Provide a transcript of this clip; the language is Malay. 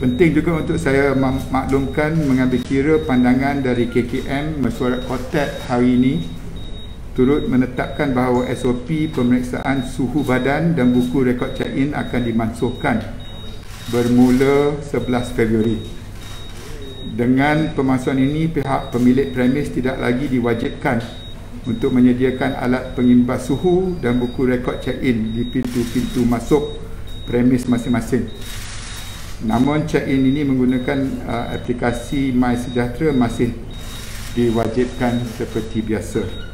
Penting juga untuk saya maklumkan mengambil kira pandangan dari KKM Mesyuarat Kotak hari ini turut menetapkan bahawa SOP pemeriksaan suhu badan dan buku rekod check-in akan dimansuhkan bermula 11 Februari. Dengan pemansuhan ini, pihak pemilik premis tidak lagi diwajibkan untuk menyediakan alat pengimbas suhu dan buku rekod check-in di pintu-pintu masuk premis masing-masing. Namun check-in ini menggunakan aplikasi MySejahtera masih diwajibkan seperti biasa.